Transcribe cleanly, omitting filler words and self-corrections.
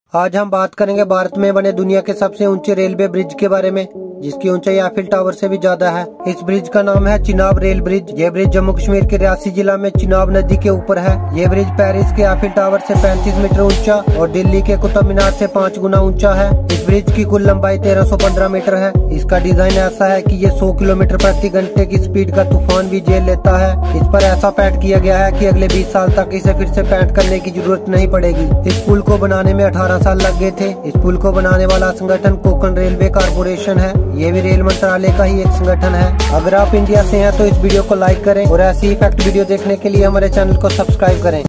आज हम बात करेंगे भारत में बने दुनिया के सबसे ऊंचे रेलवे ब्रिज के बारे में, जिसकी ऊंचाई एफिल टावर से भी ज्यादा है। इस ब्रिज का नाम है चिनाब रेल ब्रिज। ये ब्रिज जम्मू कश्मीर के रियासी जिला में चिनाब नदी के ऊपर है। ये ब्रिज पेरिस के एफिल टावर से 35 मीटर ऊंचा और दिल्ली के कुतुब मीनार से 5 गुना ऊंचा है। इस ब्रिज की कुल लंबाई 1315 मीटर है। इसका डिजाइन ऐसा है कि ये 100 किलोमीटर प्रति घंटे की स्पीड का तूफान भी झेल लेता है। इस पर ऐसा पेंट किया गया है कि अगले 20 साल तक इसे फिर से पेंट करने की जरूरत नहीं पड़ेगी। इस पुल को बनाने में 18 साल लग गए थे। इस पुल को बनाने वाला संगठन कोंकण रेलवे कारपोरेशन है। ये भी रेल मंत्रालय का ही एक संगठन है। अगर आप इंडिया से हैं तो इस वीडियो को लाइक करें और ऐसी ही फैक्ट वीडियो देखने के लिए हमारे चैनल को सब्सक्राइब करें।